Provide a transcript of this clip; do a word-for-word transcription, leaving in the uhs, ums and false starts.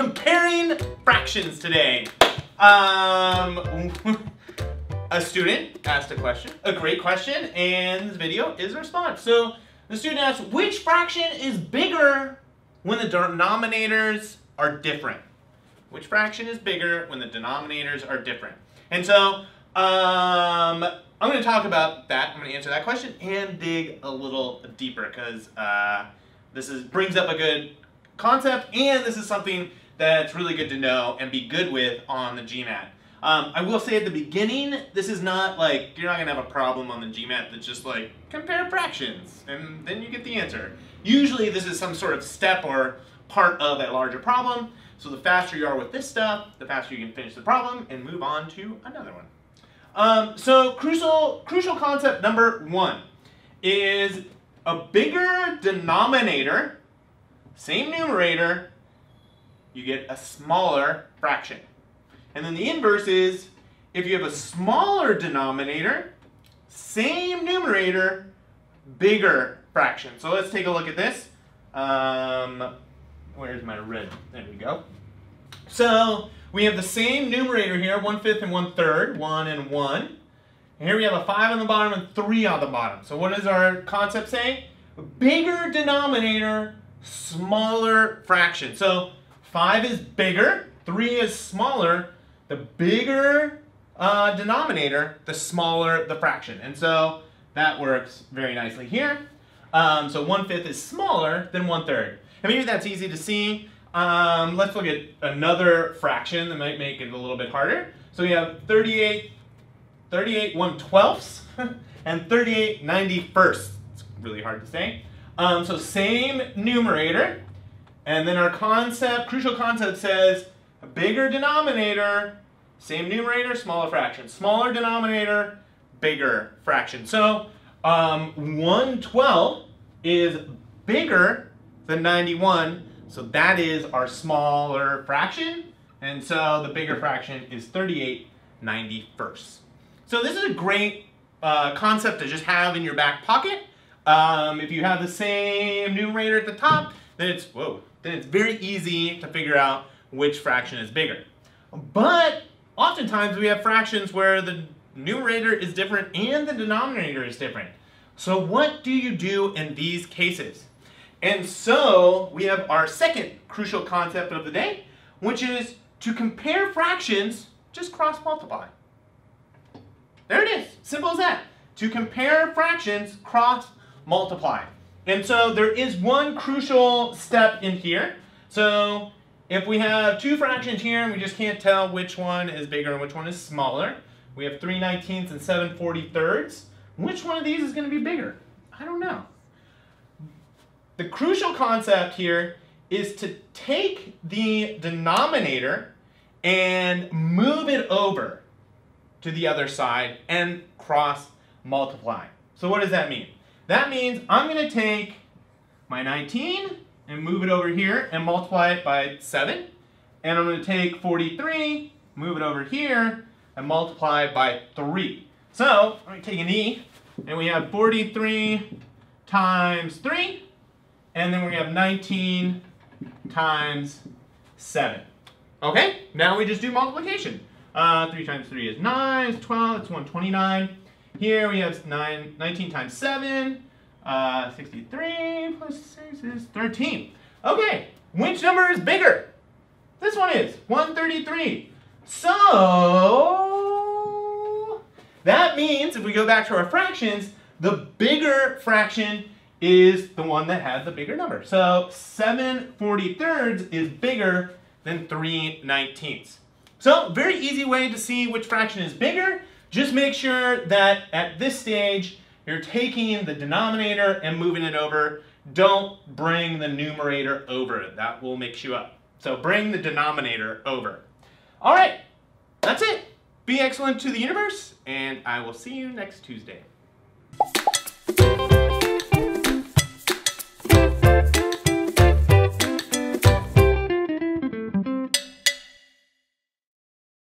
comparing fractions today. Um, a student asked a question, a great question, and this video is a response. So the student asked, which fraction is bigger when the denominators are different? Which fraction is bigger when the denominators are different? And so um, I'm going to talk about that. I'm going to answer that question and dig a little deeper because uh, this is brings up a good concept, and this is something that's really good to know and be good with on the GMAT. Um, I will say at the beginning, this is not like, you're not going to have a problem on the GMAT that's just like, compare fractions, and then you get the answer. Usually this is some sort of step or part of a larger problem, so the faster you are with this stuff, the faster you can finish the problem and move on to another one. Um, so crucial, crucial concept number one is a bigger denominator, same numerator, you get a smaller fraction. And then the inverse is, if you have a smaller denominator, same numerator, bigger fraction. So let's take a look at this. Um, where's my red? There we go. So we have the same numerator here, one fifth and one third, one and one. And here we have a five on the bottom and three on the bottom. So what does our concept say? Bigger denominator, smaller fraction. So five is bigger, three is smaller. The bigger uh, denominator, the smaller the fraction. And so that works very nicely here. Um, so one fifth is smaller than one third. And maybe that's easy to see. Um, let's look at another fraction that might make it a little bit harder. So we have thirty-eight, thirty-eight one twelfths and thirty-eight ninety-firsts. It's really hard to say. Um, so same numerator. And then our concept, crucial concept says a bigger denominator, same numerator, smaller fraction. Smaller denominator, bigger fraction. So um, one twelfth is bigger than ninety-one. So that is our smaller fraction. And so the bigger fraction is thirty-eight ninety-firsts. So this is a great uh, concept to just have in your back pocket. Um, if you have the same numerator at the top, then it's, whoa, then it's very easy to figure out which fraction is bigger. But oftentimes we have fractions where the numerator is different and the denominator is different. So what do you do in these cases? And so we have our second crucial concept of the day, which is to compare fractions, just cross multiply. There it is, simple as that. To compare fractions, cross multiply. And so there is one crucial step in here. So if we have two fractions here and we just can't tell which one is bigger and which one is smaller, we have three nineteenths and seven forty-thirds. Which one of these is going to be bigger? I don't know. The crucial concept here is to take the denominator and move it over to the other side and cross multiply. So what does that mean? That means I'm going to take my nineteen and move it over here and multiply it by seven. And I'm going to take forty-three, move it over here, and multiply it by three. So I'm going to take an E, and we have forty-three times three, and then we have nineteen times seven. Okay, now we just do multiplication. Uh, three times three is nine, it's twelve, it's one hundred twenty-nine. Here we have nine, nineteen times seven, uh, sixty-three plus six is thirteen. Okay, which number is bigger? This one is, one hundred thirty-three. So, that means if we go back to our fractions, the bigger fraction is the one that has the bigger number. So, seven forty-thirds is bigger than three nineteenths. So, very easy way to see which fraction is bigger. Just make sure that at this stage, you're taking the denominator and moving it over. Don't bring the numerator over. That will mix you up. So bring the denominator over. All right, that's it. Be excellent to the universe, and I will see you next Tuesday.